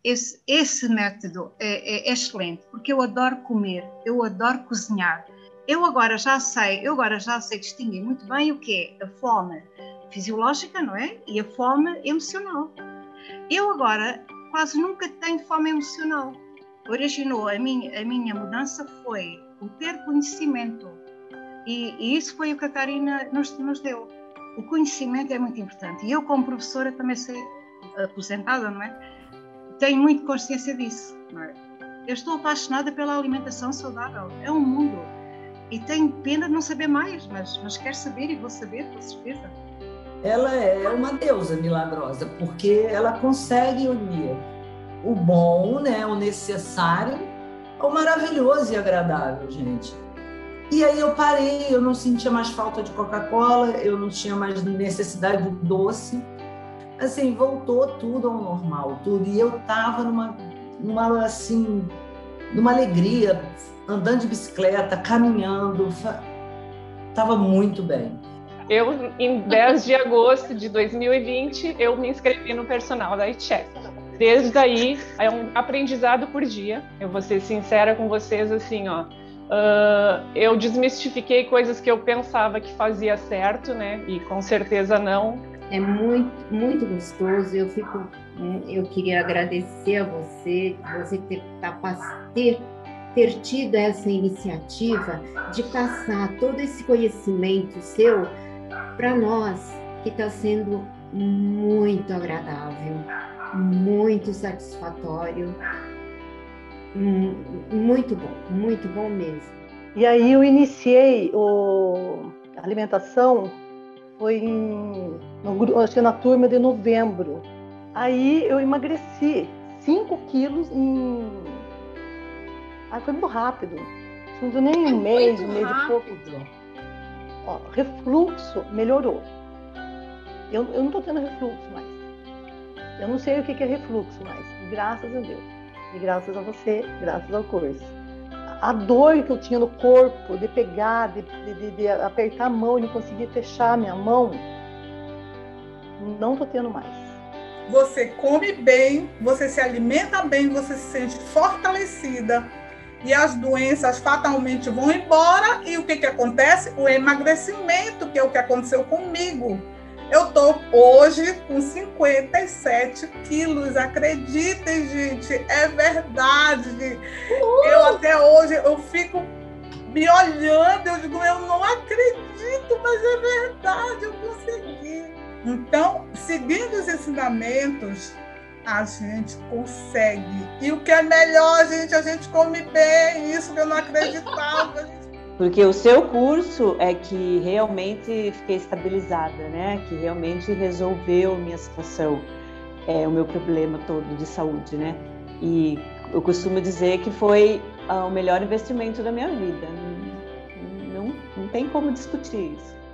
esse método é excelente, porque eu adoro comer, eu adoro cozinhar. Eu agora já sei distinguir muito bem o que é a fome fisiológica, não é? E a fome emocional. Eu agora quase nunca tenho fome emocional. Originou a minha mudança foi o ter conhecimento. E isso foi o que a Karina nos deu. O conhecimento é muito importante. E eu, como professora, também sei, aposentada, não é? Tenho muito consciência disso, não é? Eu estou apaixonada pela alimentação saudável. É um mundo. E tenho pena de não saber mais, mas quero saber e vou saber, com certeza. Ela é uma deusa milagrosa, porque ela consegue unir o bom, né, o necessário, ao maravilhoso e agradável, gente. E aí eu parei, eu não sentia mais falta de Coca-Cola, eu não tinha mais necessidade do doce. Assim, voltou tudo ao normal, tudo. E eu estava numa alegria, andando de bicicleta, caminhando, estava muito bem. Eu, em 10 de agosto de 2020, eu me inscrevi no personal da iChef. Desde aí, é um aprendizado por dia. Eu vou ser sincera com vocês, assim, ó. Eu desmistifiquei coisas que eu pensava que fazia certo, né? E com certeza não. É muito, muito gostoso. Eu queria agradecer a você ter tido essa iniciativa de passar todo esse conhecimento seu para nós, que está sendo muito agradável, muito satisfatório, muito bom mesmo. E aí eu iniciei a alimentação, foi acho que na turma de novembro. Aí eu emagreci 5 quilos foi muito rápido. Não deu nem um mês e pouco. Ó, refluxo melhorou. Eu não estou tendo refluxo mais. Eu não sei o que é refluxo mais, graças a Deus. E graças a você, graças ao curso. A dor que eu tinha no corpo, de pegar, de apertar a mão e não conseguir fechar a minha mão, não estou tendo mais. Você come bem, você se alimenta bem, você se sente fortalecida. E as doenças fatalmente vão embora. E o que acontece? O emagrecimento, que é o que aconteceu comigo. Eu estou hoje com 57 quilos, acreditem, gente, é verdade. Eu até hoje, eu fico me olhando, eu digo, eu não acredito, mas é verdade, eu consegui. Então, seguindo os ensinamentos, a gente consegue. E o que é melhor, gente, a gente come bem, isso que eu não acreditava. Porque o seu curso é que realmente fiquei estabilizada, né? Que realmente resolveu minha situação, o meu problema todo de saúde, né? E eu costumo dizer que foi o melhor investimento da minha vida. Não tem como discutir isso.